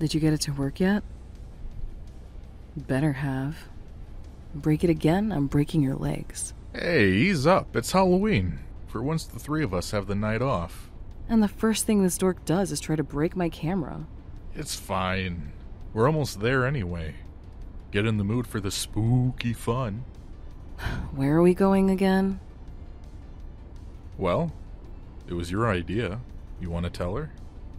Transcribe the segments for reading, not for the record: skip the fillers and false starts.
Did you get it to work yet? Better have. Break it again, I'm breaking your legs. Hey, ease up. It's Halloween. For once the three of us have the night off. And the first thing this dork does is try to break my camera. It's fine. We're almost there anyway. Get in the mood for the spooky fun. Where are we going again? Well, it was your idea. You want to tell her?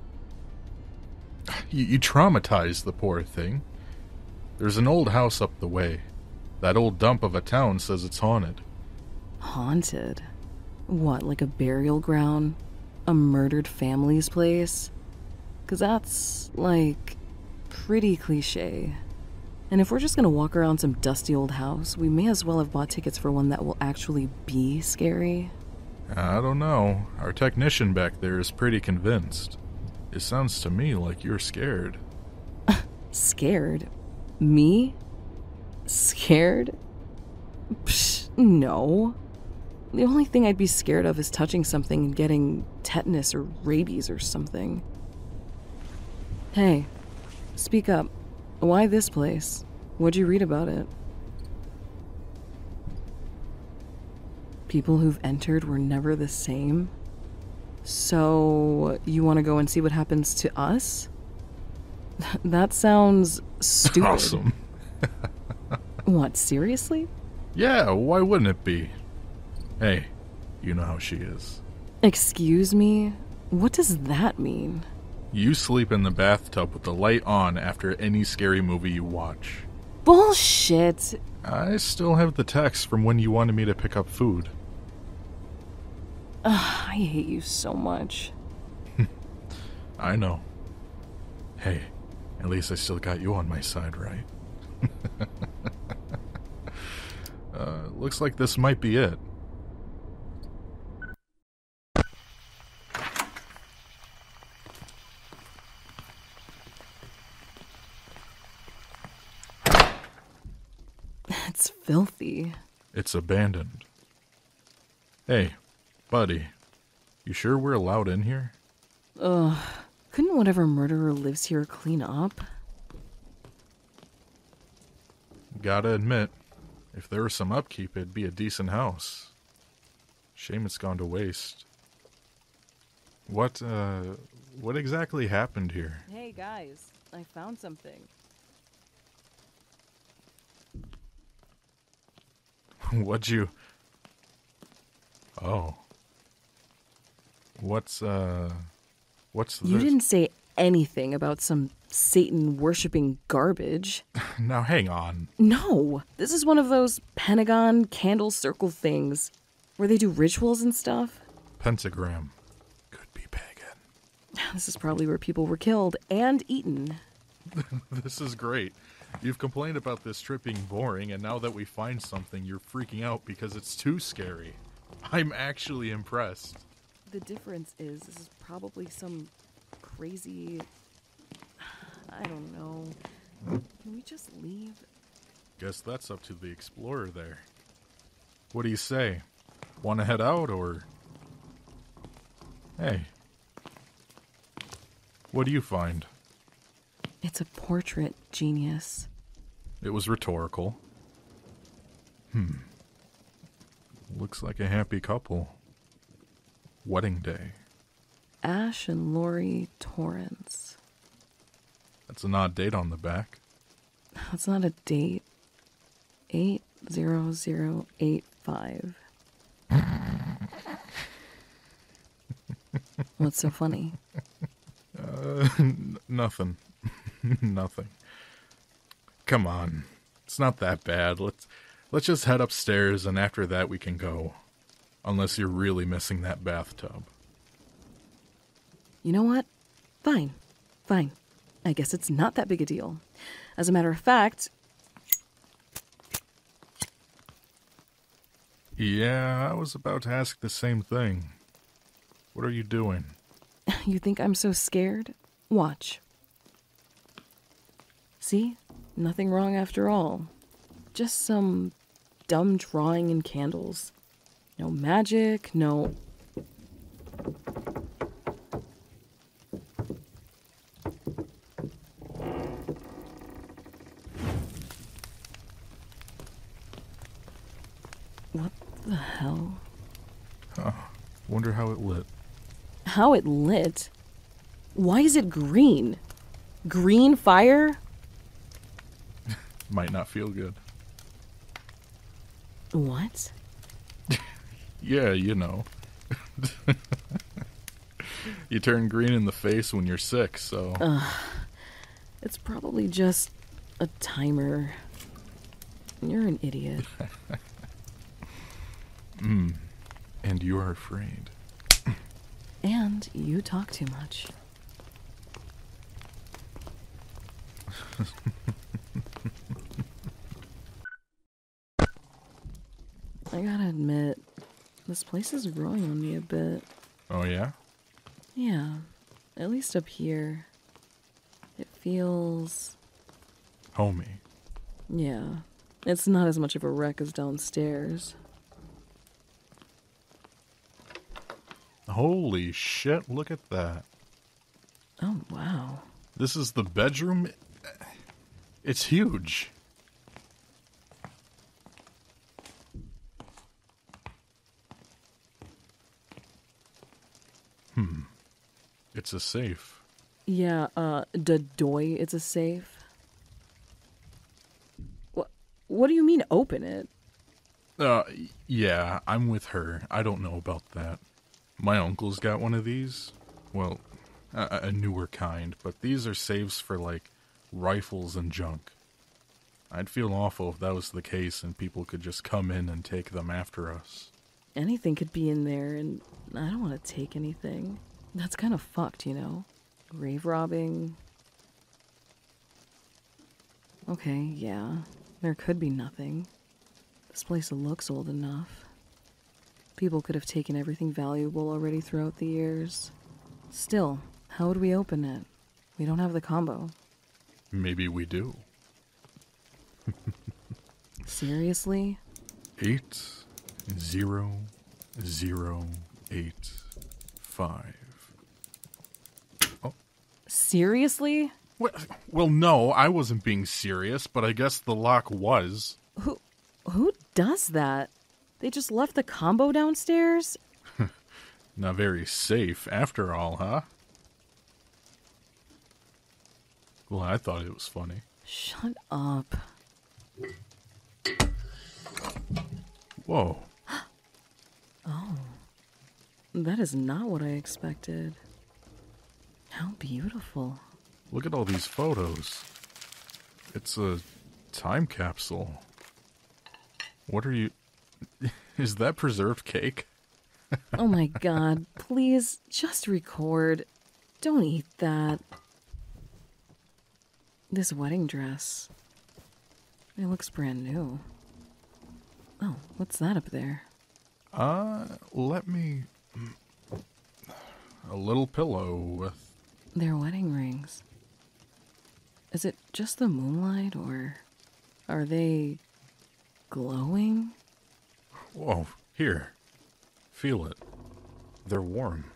You traumatized the poor thing. There's an old house up the way. That old dump of a town says it's haunted. Haunted? What, like a burial ground? A murdered family's place? 'Cause that's, like, pretty cliche. And if we're just gonna walk around some dusty old house, we may as well have bought tickets for one that will actually be scary. I don't know. Our technician back there is pretty convinced. It sounds to me like you're scared. Scared? Me? Scared? Psh, no. The only thing I'd be scared of is touching something and getting tetanus or rabies or something. Hey, speak up. Why this place? What'd you read about it? People who've entered were never the same? So, you want to go and see what happens to us? That sounds stupid. Awesome. What, seriously? Yeah, why wouldn't it be? Hey, you know how she is. Excuse me? What does that mean? You sleep in the bathtub with the light on after any scary movie you watch. Bullshit! I still have the text from when you wanted me to pick up food. Ugh, I hate you so much. I know. Hey, at least I still got you on my side, right? Looks like this might be it. It's filthy. It's abandoned. Hey, buddy, you sure we're allowed in here? Ugh. Couldn't whatever murderer lives here clean up? Gotta admit, if there was some upkeep, it'd be a decent house. Shame it's gone to waste. What exactly happened here? Hey guys, I found something. What'd you... Oh. What's You this? didn't say anything about some Satan-worshipping garbage. Now hang on. No, this is one of those Pentagon candle circle things where they do rituals and stuff. Pentagram. Could be pagan. This is probably where people were killed and eaten. This is great. You've complained about this trip being boring, and now that we find something, you're freaking out because it's too scary. I'm actually impressed. The difference is this is probably some crazy... I don't know. Can we just leave? Guess that's up to the explorer there. What do you say? Want to head out, or... Hey. What do you find? It's a portrait, genius. It was rhetorical. Looks like a happy couple. Wedding day. Ash and Lori Torrance. That's an odd date on the back. That's not a date. 80085. What's so funny? Nothing. Nothing. Come on. It's not that bad. Let's just head upstairs, and after that we can go. Unless you're really missing that bathtub. You know what? Fine. I guess it's not that big a deal. As a matter of fact... Yeah, I was about to ask the same thing. What are you doing? You think I'm so scared? Watch. See? Nothing wrong after all. Just some dumb drawing and candles. No magic, no... What the hell? Huh. Wonder how it lit. How it lit? Why is it green? Green fire? Might not feel good. What? Yeah, you know. You turn green in the face when you're sick, so... It's probably just a timer. You're an idiot. And you're afraid. And you talk too much. I gotta admit, this place is growing on me a bit. Oh, yeah? Yeah, at least up here. It feels... Homey. Yeah, it's not as much of a wreck as downstairs. Holy shit, look at that. Oh, wow. This is the bedroom? It's huge. It's a safe. Yeah, Dadoy, it's a safe. What do you mean, open it? Yeah, I'm with her. I don't know about that. My uncle's got one of these. Well, a newer kind, but these are safes for, like, rifles and junk. I'd feel awful if that was the case and people could just come in and take them after us. Anything could be in there, and I don't want to take anything. That's kind of fucked, you know? Grave robbing. Okay, yeah. There could be nothing. This place looks old enough. People could have taken everything valuable already throughout the years. Still, how would we open it? We don't have the combo. Maybe we do. Seriously? 80085. Oh. Seriously? Well, no, I wasn't being serious, but I guess the lock was. Who does that? They just left the combo downstairs? Not very safe after all, huh? Well, I thought it was funny. Shut up. Whoa. Oh. That is not what I expected. How beautiful. Look at all these photos. It's a time capsule. What are you... Is that preserved cake? Oh my god, please, just record. Don't eat that. This wedding dress. It looks brand new. Oh, what's that up there? Let me... A little pillow with... They're wedding rings. Is it just the moonlight, or are they glowing? Whoa, here. Feel it. They're warm.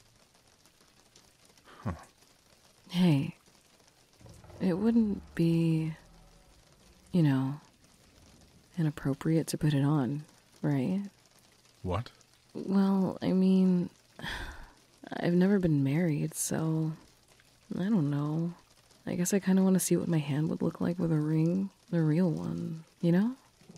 Huh. Hey, it wouldn't be, you know, inappropriate to put it on, right? What? Well, I mean, I've never been married, so I don't know. I guess I kind of want to see what my hand would look like with a ring, the real one, you know?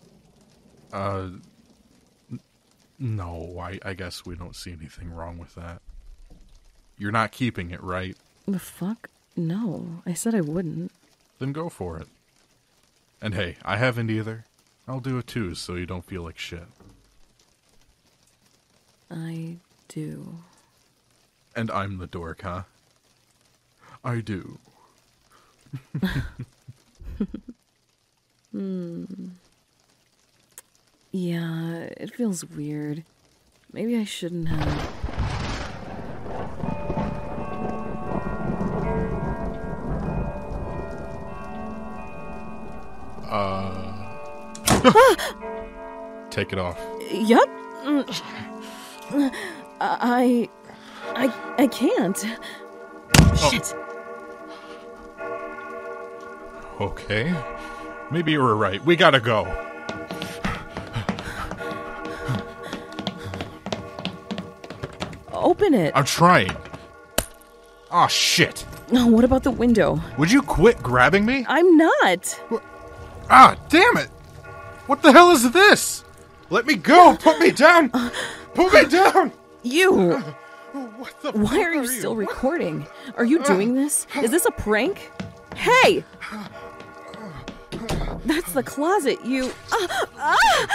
No, I guess we don't see anything wrong with that. You're not keeping it, right? The fuck? No, I said I wouldn't. Then go for it. And hey, I haven't either. I'll do it too, so you don't feel like shit. I do. And I'm the dork, huh? I do. Yeah, it feels weird. Maybe I shouldn't have. Take it off. Yup. I can't. Shit. Okay. Maybe you were right. We gotta go. open it. I'm trying. Aw, shit. Oh, what about the window? Would you quit grabbing me? I'm not. Ah, damn it. What the hell is this? Let me go. Put me down. Put me down. You. What the Why are you still recording? Are you doing this? Is this a prank? Hey! That's the closet, you...